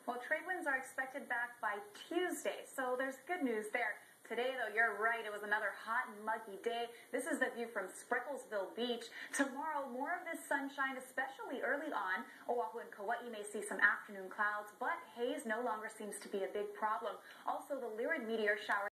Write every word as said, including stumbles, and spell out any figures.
Well, trade winds are expected back by Tuesday, so there's good news there. Today, though, you're right, it was another hot and muggy day. This is the view from Sprecklesville Beach. Tomorrow, more of this sunshine, especially early on. Oahu and Kauai may see some afternoon clouds, but haze no longer seems to be a big problem. Also, the Lyrid meteor shower